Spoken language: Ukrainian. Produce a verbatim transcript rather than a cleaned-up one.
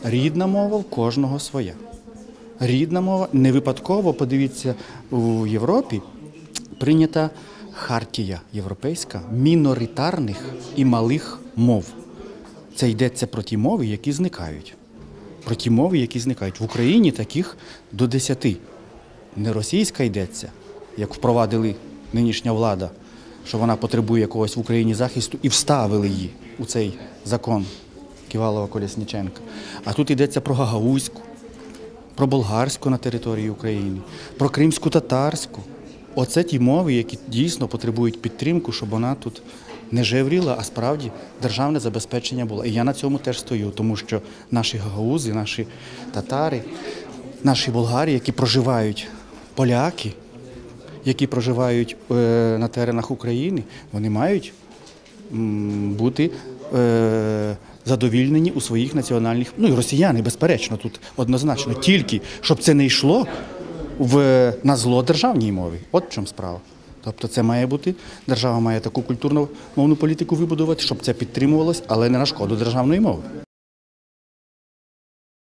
Рідна мова в кожного своя. Рідна мова не випадково, подивіться, у Європі прийнята хартія європейська міноритарних і малих мов. Це йдеться про ті мови, які зникають. Про ті мови, які зникають. В Україні таких до десяти. Не російська йдеться, як впровадили нинішня влада, що вона потребує якогось в Україні захисту і вставили її у цей закон Ківалова-Колесніченка. А тут йдеться про гагаузьку, про болгарську на території України, про кримську-татарську. Оце ті мови, які дійсно потребують підтримку, щоб вона тут не жевріла, а справді державне забезпечення було. І я на цьому теж стою, тому що наші гагаузи, наші татари, наші болгари, які проживають, поляки, які проживають е, на теренах України, вони мають м, бути е, задовільнені у своїх національних, ну і росіяни, безперечно, тут однозначно, тільки щоб це не йшло в, на зло державній мові. От в чому справа. Тобто це має бути, держава має таку культурно-мовну політику вибудувати, щоб це підтримувалось, але не на шкоду державної мови.